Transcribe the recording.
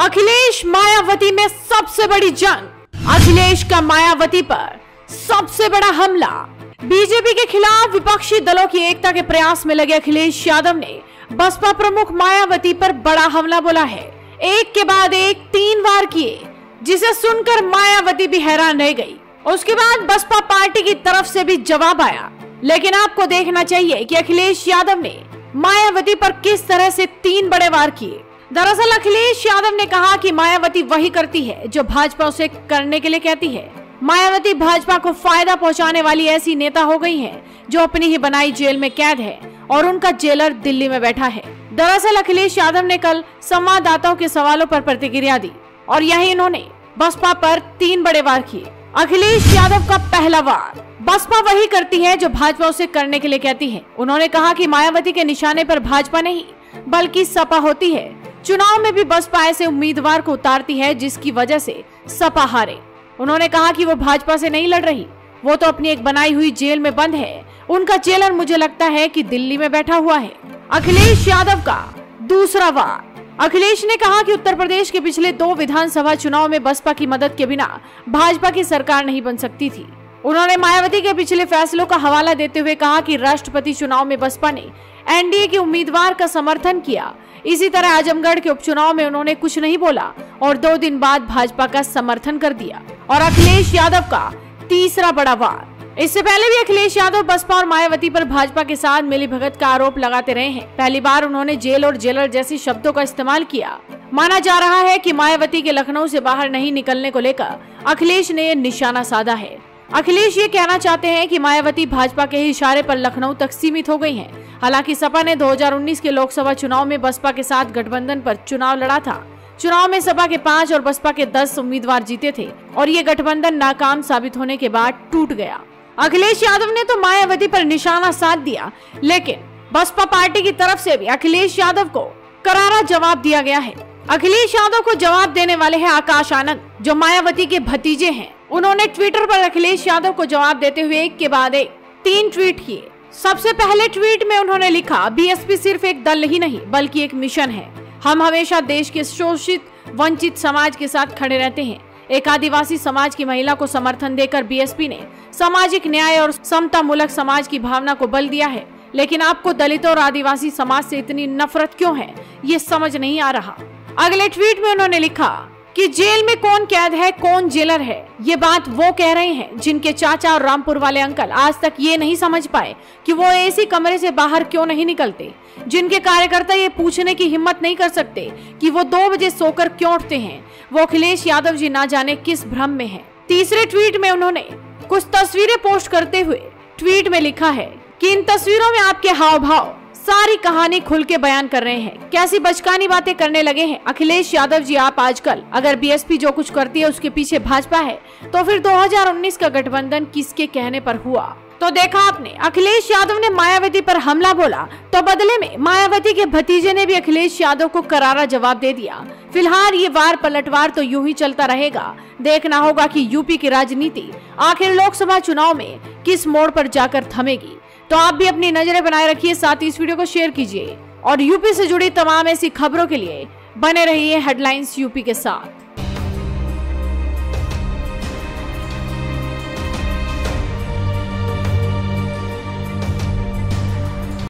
अखिलेश मायावती में सबसे बड़ी जंग। अखिलेश का मायावती पर सबसे बड़ा हमला। बीजेपी के खिलाफ विपक्षी दलों की एकता के प्रयास में लगे अखिलेश यादव ने बसपा प्रमुख मायावती पर बड़ा हमला बोला है। एक के बाद एक 3 वार किए, जिसे सुनकर मायावती भी हैरान रह गई। उसके बाद बसपा पार्टी की तरफ से भी जवाब आया। लेकिन आपको देखना चाहिए कि अखिलेश यादव ने मायावती पर किस तरह से 3 बड़े वार किए। दरअसल अखिलेश यादव ने कहा कि मायावती वही करती है जो भाजपा उसे करने के लिए कहती है। मायावती भाजपा को फायदा पहुंचाने वाली ऐसी नेता हो गई है जो अपनी ही बनाई जेल में कैद है और उनका जेलर दिल्ली में बैठा है। दरअसल अखिलेश यादव ने कल संवाददाताओं के सवालों पर प्रतिक्रिया दी और यही इन्होंने बसपा पर 3 बड़े वार किए। अखिलेश यादव का पहला वार, बसपा वही करती है जो भाजपा उसे करने के लिए कहती है। उन्होंने कहा कि मायावती के निशाने पर भाजपा नहीं बल्कि सपा होती है। चुनाव में भी बसपा ऐसे उम्मीदवार को उतारती है जिसकी वजह से सपा हारे। उन्होंने कहा कि वो भाजपा से नहीं लड़ रही, वो तो अपनी एक बनाई हुई जेल में बंद है। उनका जेलर मुझे लगता है कि दिल्ली में बैठा हुआ है। अखिलेश यादव का दूसरा वार। अखिलेश ने कहा कि उत्तर प्रदेश के पिछले 2 विधानसभा चुनाव में बसपा की मदद के बिना भाजपा की सरकार नहीं बन सकती थी। उन्होंने मायावती के पिछले फैसलों का हवाला देते हुए कहा कि राष्ट्रपति चुनाव में बसपा ने एनडीए के उम्मीदवार का समर्थन किया। इसी तरह आजमगढ़ के उपचुनाव में उन्होंने कुछ नहीं बोला और 2 दिन बाद भाजपा का समर्थन कर दिया। और अखिलेश यादव का तीसरा बड़ा वार। इससे पहले भी अखिलेश यादव बसपा और मायावती पर भाजपा के साथ मिलीभगत का आरोप लगाते रहे हैं। पहली बार उन्होंने जेल और जेलर जैसे शब्दों का इस्तेमाल किया। माना जा रहा है कि मायावती के लखनऊ से बाहर नहीं निकलने को लेकर अखिलेश ने निशाना साधा है। अखिलेश ये कहना चाहते हैं कि मायावती भाजपा के ही इशारे पर लखनऊ तक सीमित हो गई हैं। हालांकि सपा ने 2019 के लोकसभा चुनाव में बसपा के साथ गठबंधन पर चुनाव लड़ा था। चुनाव में सपा के 5 और बसपा के 10 उम्मीदवार जीते थे और ये गठबंधन नाकाम साबित होने के बाद टूट गया। अखिलेश यादव ने तो मायावती पर निशाना साध दिया, लेकिन बसपा पार्टी की तरफ से भी अखिलेश यादव को करारा जवाब दिया गया है। अखिलेश यादव को जवाब देने वाले हैं आकाश आनंद, जो मायावती के भतीजे हैं। उन्होंने ट्विटर पर अखिलेश यादव को जवाब देते हुए एक के बाद एक 3 ट्वीट किए। सबसे पहले ट्वीट में उन्होंने लिखा, बीएसपी सिर्फ एक दल ही नहीं बल्कि एक मिशन है। हम हमेशा देश के शोषित वंचित समाज के साथ खड़े रहते हैं। एक आदिवासी समाज की महिला को समर्थन देकर बीएसपी ने सामाजिक न्याय और समता मूलक समाज की भावना को बल दिया है। लेकिन आपको दलितों और आदिवासी समाज से इतनी नफरत क्यों है, ये समझ नहीं आ रहा। अगले ट्वीट में उन्होंने लिखा कि जेल में कौन कैद है कौन जेलर है, ये बात वो कह रहे हैं जिनके चाचा और रामपुर वाले अंकल आज तक ये नहीं समझ पाए कि वो एसी कमरे से बाहर क्यों नहीं निकलते, जिनके कार्यकर्ता ये पूछने की हिम्मत नहीं कर सकते कि वो 2 बजे सोकर क्यों उठते हैं। वो अखिलेश यादव जी ना जाने किस भ्रम में हैं। तीसरे ट्वीट में उन्होंने कुछ तस्वीरें पोस्ट करते हुए ट्वीट में लिखा है कि इन तस्वीरों में आपके हाव भाव सारी कहानी खुल के बयान कर रहे हैं। कैसी बचकानी बातें करने लगे हैं अखिलेश यादव जी आप आजकल। अगर बीएसपी जो कुछ करती है उसके पीछे भाजपा है, तो फिर 2019 का गठबंधन किसके कहने पर हुआ। तो देखा आपने, अखिलेश यादव ने मायावती पर हमला बोला तो बदले में मायावती के भतीजे ने भी अखिलेश यादव को करारा जवाब दे दिया। फिलहाल ये वार पलटवार तो यूं ही चलता रहेगा। देखना होगा कि यूपी की राजनीति आखिर लोकसभा चुनाव में किस मोड़ पर जाकर थमेगी। तो आप भी अपनी नजरें बनाए रखिए, साथ ही इस वीडियो को शेयर कीजिए और यूपी से जुड़ी तमाम ऐसी खबरों के लिए बने रहिए हेडलाइंस यूपी के साथ।